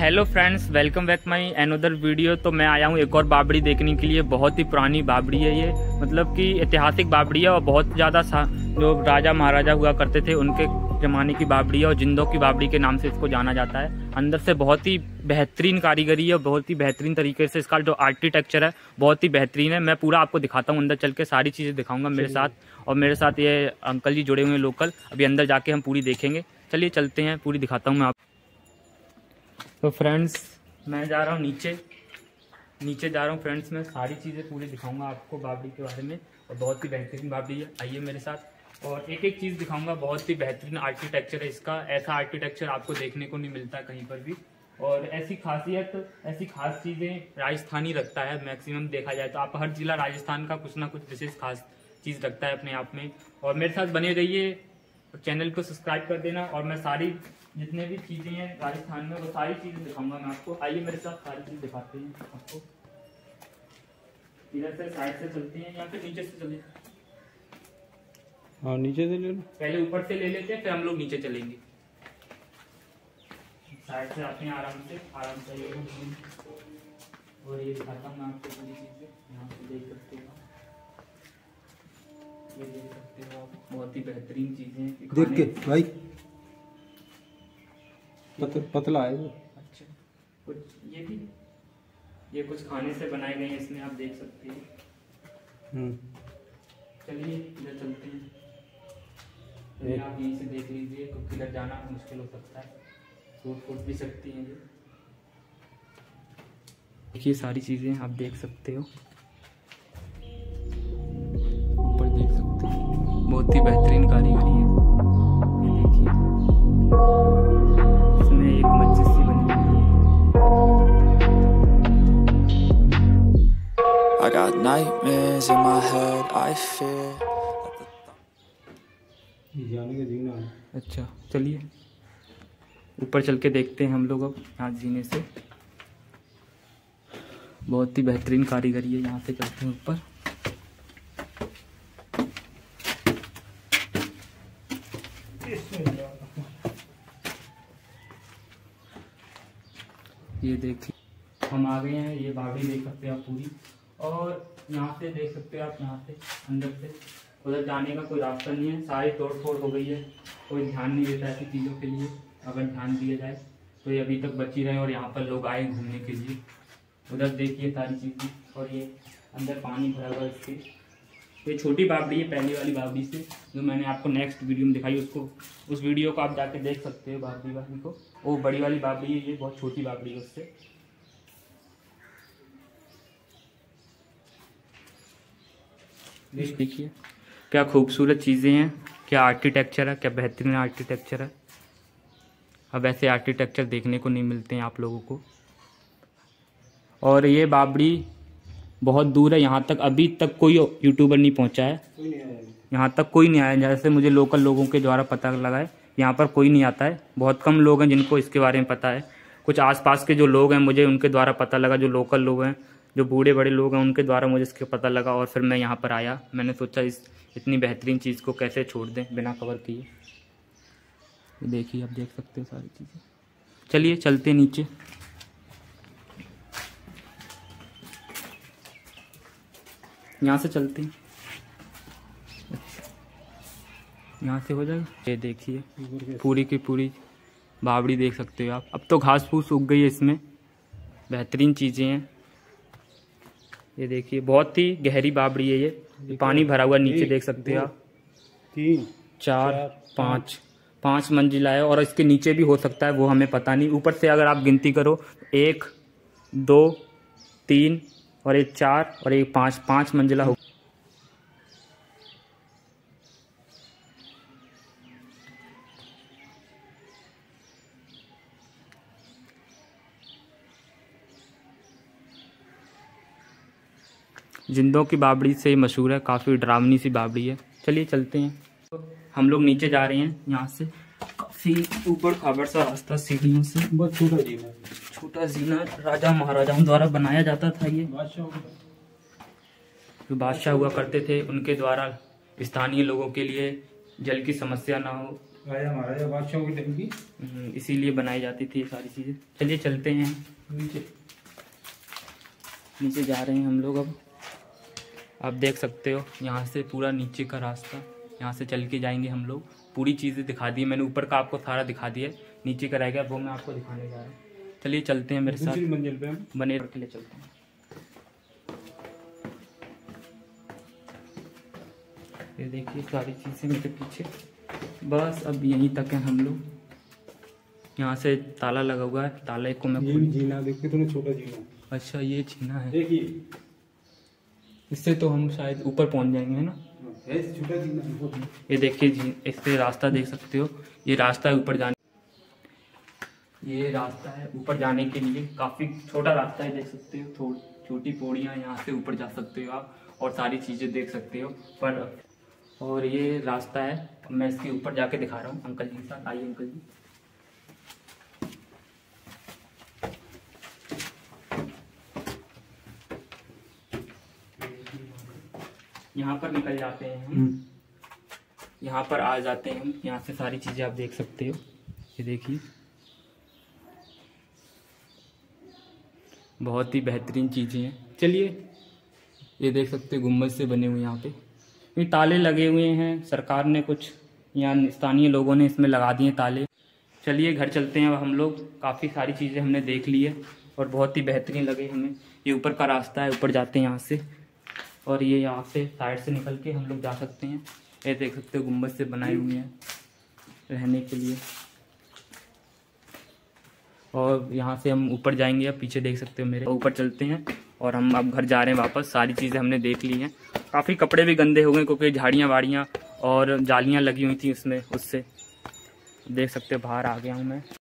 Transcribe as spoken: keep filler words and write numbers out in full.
Hello friends, welcome back my another video. तो मैं आया हूँ एक और बावड़ी देखने के लिए। बहुत ही पुरानी बावड़ी है ये, मतलब कि ऐतिहासिक बावड़ी है और बहुत ज़्यादा जो राजा महाराजा हुआ करते थे उनके ज़माने की बावड़ी है और जिंदों की बावड़ी के नाम से इसको जाना जाता है। अंदर से बहुत ही बेहतरीन कारीगरी है और बहुत ही बेहतरीन तरीके से इसका जो आर्किटेक्चर है बहुत ही बेहतरीन है। मैं पूरा आपको दिखाता हूँ, अंदर चल के सारी चीज़ें दिखाऊंगा मेरे साथ। और मेरे साथ ये अंकल जी जुड़े हुए हैं लोकल। अभी अंदर जाके हम पूरी देखेंगे। चलिए चलते हैं, पूरी दिखाता हूँ मैं आप। तो फ्रेंड्स मैं जा रहा हूँ नीचे नीचे जा रहा हूँ फ्रेंड्स। मैं सारी चीज़ें पूरी दिखाऊंगा आपको बावड़ी के बारे में और बहुत ही बेहतरीन बावड़ी है। आइए मेरे साथ और एक एक चीज़ दिखाऊंगा। बहुत ही बेहतरीन आर्किटेक्चर है इसका। ऐसा आर्किटेक्चर आपको देखने को नहीं मिलता कहीं पर भी। और ऐसी खासियत ऐसी खास चीज़ें राजस्थानी रखता है मैक्सिमम देखा जाए तो। आप हर जिला राजस्थान का कुछ ना कुछ विशेष खास चीज़ रखता है अपने आप में। और मेरे साथ बने रहिए, चैनल को सब्सक्राइब कर देना। और मैं सारी जितने भी चीज़ें हैं राजस्थान में वो सारी चीज़ें दिखाऊंगा मैं आपको। आइए मेरे साथ सारी चीज़ दिखाते हैं आपको। इधर से साइड से चलते हैं, यहाँ पे नीचे से चले। हाँ नीचे से ले लो, पहले ऊपर से ले लेते हैं फिर हम लोग नीचे चलेंगे। साइड से आते हैं आराम से आराम से। और ये दिखाता हूँ मैं आपको पूरी चीज़ें। यहाँ से देख सकते हो, ये देख सकते हो आप, बहुत ही बेहतरीन चीज़ें देख के भाई। पत, पतला है वो। अच्छा, कुछ ये भी ये कुछ खाने से बनाए गए हैं इसमें, आप देख सकते हैं। चलिए इधर चलते हैं। तो आप यहीं से देख लीजिए, क्योंकि इधर जाना मुश्किल हो सकता है, टूट फूट भी सकती हैं ये। देखिए सारी चीज़ें आप देख सकते हो, ऊपर देख सकते हो, बहुत ही बेहतरीन कारीगरी है। ये देखिए इसमें एक मस्जिद सी बनी हुई है। I got nightmares in my head, I fear। जाने का जीना है। अच्छा चलिए ऊपर चल के देखते हैं हम लोग अब यहाँ जीने से। बहुत ही बेहतरीन कारीगरी है, यहाँ से चलते हैं ऊपर। ये देखिए हम आ गए हैं, ये बावड़ी देख सकते हैं आप पूरी। और यहाँ से देख सकते हैं आप, यहाँ से अंदर से उधर जाने का कोई रास्ता नहीं है, सारी तोड़ फोड़ हो गई है। कोई ध्यान नहीं देता ऐसी चीज़ों के लिए। अगर ध्यान दिया जाए तो ये अभी तक बची रहे और यहाँ पर लोग आए घूमने के लिए। उधर देखिए सारी चीज़ें। और ये अंदर पानी भरा हुआ है इसके। ये छोटी बावड़ी है पहली वाली बावड़ी से, जो मैंने आपको नेक्स्ट वीडियो में दिखाई। उसको उस वीडियो को आप जाके देख सकते हो बावड़ी वाली को। वो बड़ी वाली बावड़ी है, ये बहुत छोटी बावड़ी है उससे। देखिए क्या खूबसूरत चीज़ें हैं, क्या आर्किटेक्चर है, क्या बेहतरीन आर्किटेक्चर है। अब ऐसे आर्किटेक्चर देखने को नहीं मिलते हैं आप लोगों को। और ये बावड़ी बहुत दूर है, यहाँ तक अभी तक कोई यूट्यूबर नहीं पहुँचा है। यहाँ तक कोई नहीं आया, जैसे मुझे लोकल लोगों के द्वारा पता लगा है यहाँ पर कोई नहीं आता है। बहुत कम लोग हैं जिनको इसके बारे में पता है। कुछ आसपास के जो लोग हैं मुझे उनके द्वारा पता लगा, जो लोकल लोग हैं, जो बूढ़े बड़े लोग हैं, उनके द्वारा मुझे इसके पता लगा। और फिर मैं यहाँ पर आया, मैंने सोचा इस इतनी बेहतरीन चीज़ को कैसे छोड़ दें बिना कवर किए। देखिए आप देख सकते हो सारी चीज़ें। चलिए चलते नीचे। यहाँ से चलते हैं, यहाँ से हो जाएगा। ये देखिए पूरी की पूरी बावड़ी देख सकते हो आप। अब तो घास फूस उग गई है इसमें, बेहतरीन चीज़ें हैं। ये देखिए बहुत ही गहरी बावड़ी है ये, पानी भरा हुआ नीचे देख सकते हो आप। तीन चार पाँच पाँच मंजिला है और इसके नीचे भी हो सकता है, वो हमें पता नहीं। ऊपर से अगर आप गिनती करो, एक दो तीन और एक चार और एक पाँच, पाँच मंजिला हो। जिंदों की बावड़ी से मशहूर है, काफ़ी डरावनी सी बावड़ी है। चलिए चलते हैं। तो हम लोग नीचे जा रहे हैं, यहाँ से काफ़ी ऊपर खाबर सा रास्ता सीढ़ियों से। बहुत छोटा जीना है। छोटा जीना राजा महाराजाओं द्वारा बनाया जाता था। ये जो बादशाह हुआ करते थे उनके द्वारा स्थानीय लोगों के लिए जल की समस्या ना हो राजा महाराजा बादशाहों के टाइम की, हम्म, इसीलिए बनाई जाती थी ये सारी चीज़ें। चलिए चलते हैं नीचे। नीचे जा रहे हैं हम लोग अब। आप देख सकते हो यहाँ से पूरा नीचे का रास्ता, यहाँ से चल के जाएंगे हम लोग। पूरी चीज़ें दिखा दी मैंने, ऊपर का आपको सारा दिखा दिया है, नीचे का रह गया वो मैं आपको दिखाने जा रहा हूँ। चलिए चलते हैं मेरे साथ, दूसरी मंजिल पे हम बने के लिए चलते हैं। ये देखिए सारी चीज़ें मेरे पीछे, बस अब यहीं तक है हम लोग। यहाँ से ताला लगा हुआ है, ताले को मैं ये भी जीना देखिए, कितना छोटा जीना। अच्छा ये छीना है, देखिए इससे तो हम शायद ऊपर पहुँच जाएंगे, है ना। है छोटा जीना। ये देखिए जी, इससे रास्ता देख सकते हो, ये रास्ता है ऊपर जाने, ये रास्ता है ऊपर जाने के लिए। काफ़ी छोटा रास्ता है, देख सकते हो, थोड़ी छोटी पौड़ियाँ, यहाँ से ऊपर जा सकते हो आप और सारी चीज़ें देख सकते हो। पर और ये रास्ता है, मैं इसके ऊपर जाके दिखा रहा हूँ अंकल जी के साथ। आइए अंकल जी। यहाँ पर निकल जाते हैं हम, यहाँ पर आ जाते हैं हम, यहाँ से सारी चीज़ें आप देख सकते हो। ये देखिए बहुत ही बेहतरीन चीज़ें हैं। चलिए ये देख सकते हो गुम्बद से बने हुए यहाँ पे, ये ताले लगे हुए हैं, सरकार ने कुछ यहाँ स्थानीय लोगों ने इसमें लगा दिए ताले। चलिए घर चलते हैं अब हम लोग। काफ़ी सारी चीज़ें हमने देख ली है और बहुत ही बेहतरीन लगे हमें। ये ऊपर का रास्ता है, ऊपर जाते हैं यहाँ से, और ये यहाँ से साइड से निकल के हम लोग जा सकते हैं। ये देख सकते हो गुम्बद से बनाए हुए हैं रहने के लिए, और यहाँ से हम ऊपर जाएंगे। अब पीछे देख सकते हो मेरे, ऊपर चलते हैं और हम अब घर जा रहे हैं वापस। सारी चीज़ें हमने देख ली हैं। काफ़ी कपड़े भी गंदे हो गए क्योंकि झाड़ियाँ वाड़ियाँ और जालियाँ लगी हुई थी उसमें, उससे देख सकते हो। बाहर आ गया हूँ मैं।